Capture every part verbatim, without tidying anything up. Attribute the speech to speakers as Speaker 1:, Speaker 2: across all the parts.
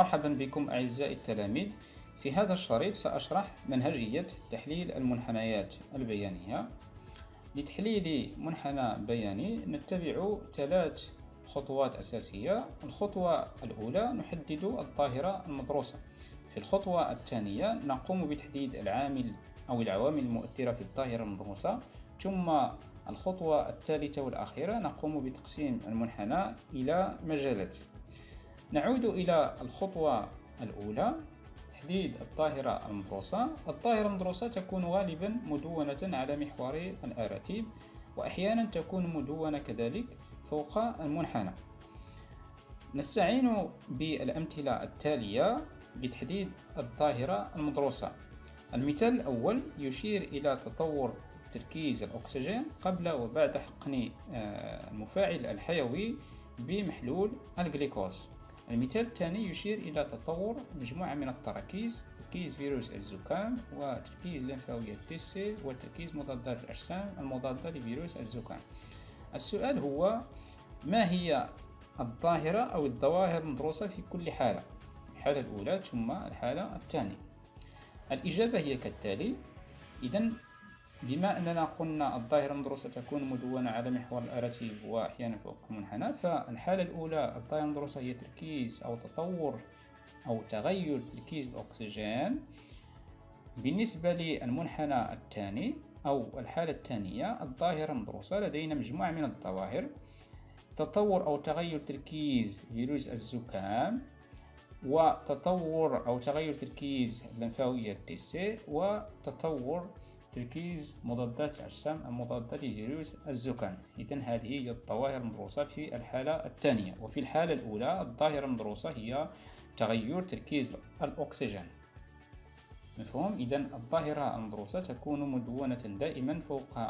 Speaker 1: مرحبا بكم أعزائي التلاميذ. في هذا الشريط سأشرح منهجية تحليل المنحنيات البيانية. لتحليل منحنى بياني نتبع ثلاث خطوات أساسية. الخطوة الأولى نحدد الظاهرة المدروسة. في الخطوة الثانية نقوم بتحديد العامل أو العوامل المؤثرة في الظاهرة المدروسة. ثم الخطوة الثالثة والأخيرة نقوم بتقسيم المنحنى إلى مجالات. نعود إلى الخطوة الأولى، تحديد الظاهرة المدروسة. الظاهرة المدروسة تكون غالبا مدونة على محور الأراتيب، وأحيانا تكون مدونة كذلك فوق المنحنى. نستعين بالأمثلة التالية لتحديد الظاهرة المدروسة. المثال الأول يشير إلى تطور تركيز الأكسجين قبل وبعد حقن المفاعل الحيوي بمحلول الجليكوز. المثال الثاني يشير إلى تطور مجموعة من التراكيز، تركيز فيروس الزكام وتركيز الليمفاوية تي سي وتركيز مضادات الأجسام المضادة لفيروس الزكام. السؤال هو: ما هي الظاهرة أو الظواهر المدروسة في كل حالة؟ الحالة الأولى ثم الحالة الثانية. الإجابة هي كالتالي. إذن بما أننا قلنا الظاهرة المدروسة تكون مدونة على محور الأراتيب وأحيانا فوق المنحنى، فالحالة الأولى الظاهرة المدروسة هي تركيز أو تطور أو تغير تركيز الأكسجين. بالنسبة للمنحنى الثاني أو الحالة الثانية الظاهرة المدروسة لدينا مجموعة من الظواهر: تطور أو تغير تركيز فيروس الزكام، وتطور أو تغير تركيز الليمفاوية تي سي، وتطور تركيز مضادات الأجسام المضادة لفيروس الزكام. إذن هذه هي الظواهر المدروسة في الحالة الثانية. وفي الحالة الأولى الظاهرة المدروسة هي تغير تركيز الأكسجين. مفهوم؟ إذن الظاهرة المدروسة تكون مدونة دائما فوق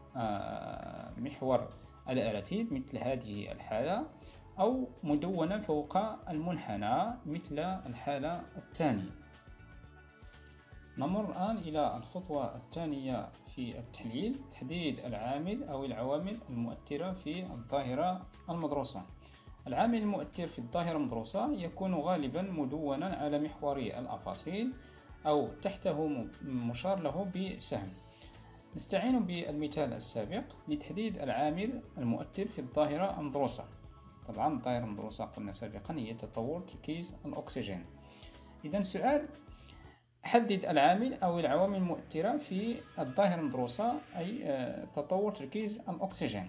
Speaker 1: محور الأراتيب مثل هذه الحالة، أو مدونة فوق المنحنى مثل الحالة الثانية. نمر الآن إلى الخطوة الثانية في التحليل، تحديد العامل أو العوامل المؤثرة في الظاهرة المدروسة. العامل المؤثر في الظاهرة المدروسة يكون غالبا مدونا على محور الأفاصيل أو تحته مشار له بسهم. نستعين بالمثال السابق لتحديد العامل المؤثر في الظاهرة المدروسة. طبعا الظاهرة المدروسة قلنا سابقا هي تطور تركيز الأكسجين. إذن سؤال: حدد العامل أو العوامل المؤثرة في الظاهرة المدروسة، أي تطور تركيز الأكسجين.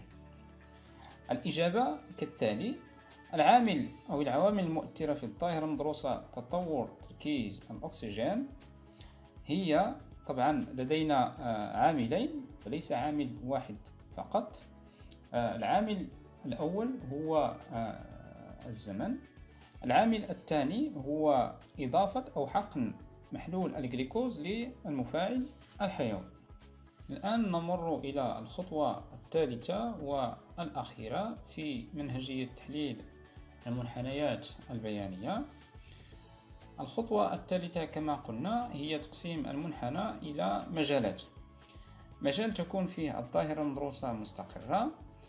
Speaker 1: الإجابة كالتالي. العامل أو العوامل المؤثرة في الظاهرة المدروسة تطور تركيز الأكسجين هي طبعا لدينا عاملين وليس عامل واحد فقط. العامل الأول هو الزمن. العامل الثاني هو إضافة أو حقن محلول الجليكوز للمفاعل الحيوي. الآن نمر إلى الخطوة الثالثة والأخيرة في منهجية تحليل المنحنيات البيانية. الخطوة الثالثة كما قلنا هي تقسيم المنحنى إلى مجالات. مجال تكون فيه الظاهرة المدروسة مستقرة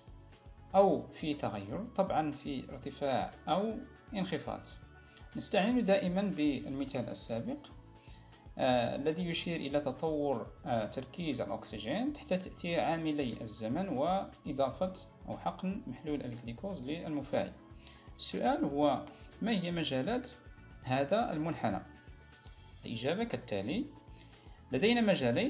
Speaker 1: أو في تغير، طبعا في ارتفاع أو انخفاض. نستعين دائما بالمثال السابق آه، الذي يشير إلى تطور آه، تركيز الأكسجين تحت تأثير عاملي الزمن وإضافة أو حقن محلول الجليكوز للمفاعل. السؤال هو: ما هي مجالات هذا المنحنى؟ الإجابة كالتالي. لدينا مجالين: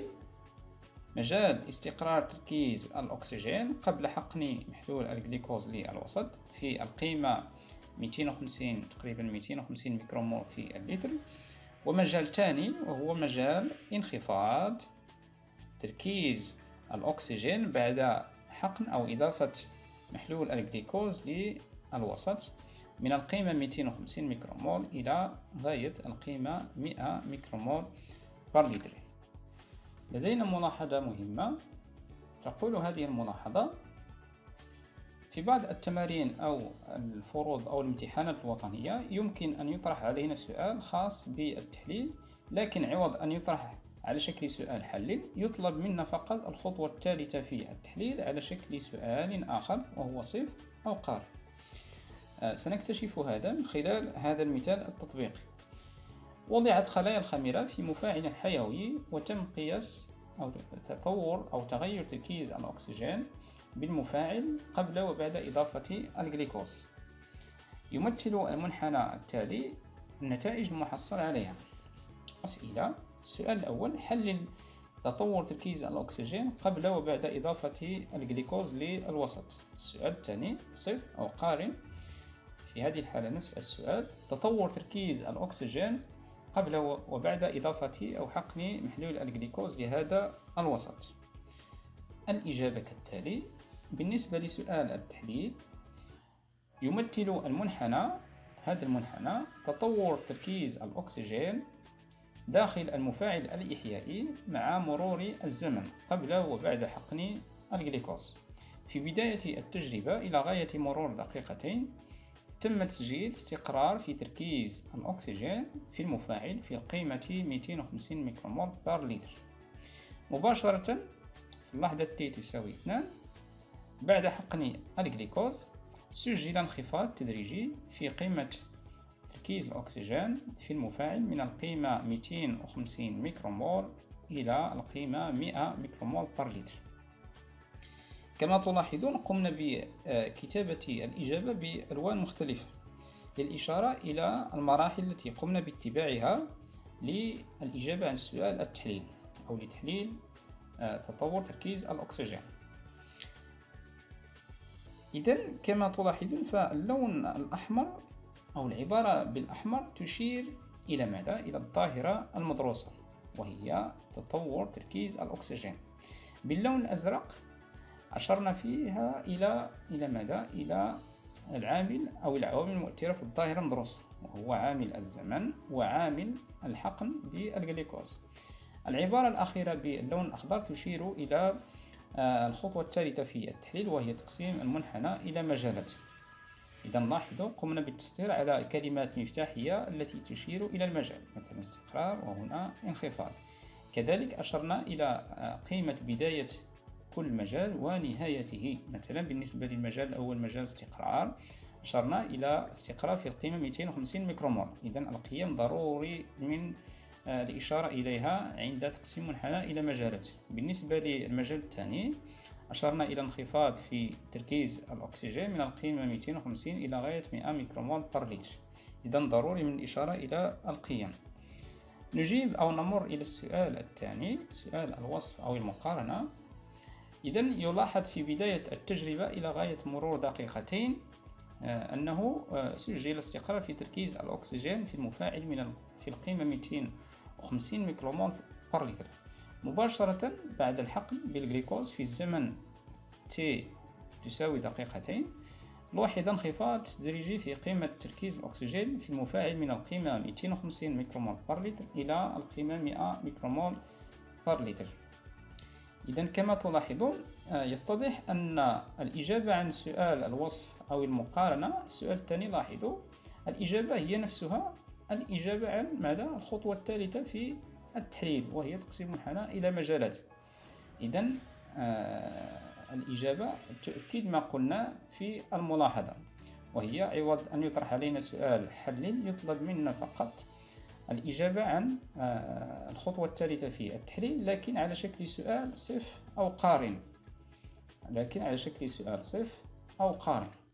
Speaker 1: مجال استقرار تركيز الأكسجين قبل حقن محلول الجليكوز للوسط في القيمة مئتين وخمسين تقريبا مئتين وخمسين ميكرومول في اللتر، ومجال ثاني وهو مجال انخفاض تركيز الأكسجين بعد حقن أو إضافة محلول الجليكوز للوسط من القيمة مئتين وخمسين ميكرومول إلى غاية القيمة مئة ميكرومول بر لتر. لدينا ملاحظة مهمة تقول هذه الملاحظة: في بعض التمارين أو الفروض أو الامتحانات الوطنية يمكن أن يطرح علينا سؤال خاص بالتحليل، لكن عوض أن يطرح على شكل سؤال حلل يطلب منا فقط الخطوة الثالثة في التحليل على شكل سؤال آخر وهو صف أو قارئ. سنكتشف هذا من خلال هذا المثال التطبيقي. وضعت خلايا الخميرة في مفاعل حيوي وتم قياس أو تطور أو تغير تركيز الأكسجين بالمفاعل قبل وبعد إضافة الجليكوز. يمثل المنحنى التالي النتائج المحصل عليها. أسئلة. السؤال الأول: حلل تطور تركيز الأكسجين قبل وبعد إضافة الجليكوز للوسط. السؤال الثاني: صف أو قارن في هذه الحالة نفس السؤال تطور تركيز الأكسجين قبل وبعد إضافة أو حقن محلول الجليكوز لهذا الوسط. الإجابة كالتالي. بالنسبة لسؤال التحليل، يمثل المنحنى هذا المنحنى تطور تركيز الأكسجين داخل المفاعل الإحيائي مع مرور الزمن قبل وبعد حقن الجليكوز. في بداية التجربة إلى غاية مرور دقيقتين تم تسجيل استقرار في تركيز الأكسجين في المفاعل في قيمة مئتين وخمسين ميكرومول بار لتر. مباشرة في اللحظة تي تساوي اثنان بعد حقن الجليكوز سجل انخفاض تدريجي في قيمة تركيز الأكسجين في المفاعل من القيمة مئتين وخمسين ميكرومول إلى القيمة مئة ميكرومول بار لتر. كما تلاحظون قمنا بكتابة الإجابة بألوان مختلفة للإشارة إلى المراحل التي قمنا باتباعها للإجابة عن السؤال التحليل أو لتحليل تطور تركيز الأكسجين. إذن كما تلاحظون فاللون الأحمر أو العبارة بالأحمر تشير إلى ماذا؟ إلى الظاهرة المدروسة وهي تطور تركيز الأكسجين. باللون الأزرق أشرنا فيها إلى إلى ماذا؟ إلى العامل أو العوامل المؤثرة في الظاهرة المدروسة وهو عامل الزمن وعامل الحقن بالجليكوز. العبارة الأخيرة باللون الأخضر تشير إلى الخطوة الثالثة في التحليل وهي تقسيم المنحنى إلى مجالات. إذا لاحظوا قمنا بالتسطير على كلمات مفتاحية التي تشير إلى المجال، مثلا استقرار وهنا انخفاض. كذلك أشرنا إلى قيمة بداية كل مجال ونهايته، مثلا بالنسبة للمجال الأول مجال استقرار أشرنا إلى استقرار في القيمة مئتين وخمسين ميكرومول. إذا القيم ضروري من الإشارة إليها عند تقسيم منحنى إلى مجالات. بالنسبة للمجال الثاني أشرنا إلى انخفاض في تركيز الأكسجين من القيمة مئتين وخمسين إلى غاية مئة ميكرومول بار لتر. إذا ضروري من الإشارة إلى القيم. نجيب أو نمر إلى السؤال الثاني، سؤال الوصف أو المقارنة. إذا يلاحظ في بداية التجربة إلى غاية مرور دقيقتين أنه سجل استقرار في تركيز الأكسجين في المفاعل من في القيمة مئتين وخمسين ميكرومول بار لتر. مباشرة بعد الحقن بالجليكوز في الزمن t تساوي دقيقتين نلاحظ انخفاض تدريجي في قيمة تركيز الأكسجين في المفاعل من القيمة مئتين وخمسين ميكرومول بار لتر إلى القيمة مئة ميكرومول بار لتر. إذا كما تلاحظون يتضح أن الإجابة عن سؤال الوصف أو المقارنة السؤال الثاني لاحظوا الإجابة هي نفسها الإجابة عن ماذا؟ الخطوة الثالثة في التحليل وهي تقسيم المنحنى إلى مجالات. إذا آه الإجابة تؤكد ما قلنا في الملاحظة وهي عوض أن يطرح علينا سؤال حلل يطلب منا فقط الإجابة عن آه الخطوة الثالثة في التحليل لكن على شكل سؤال صف أو قارن لكن على شكل سؤال صف أو قارن.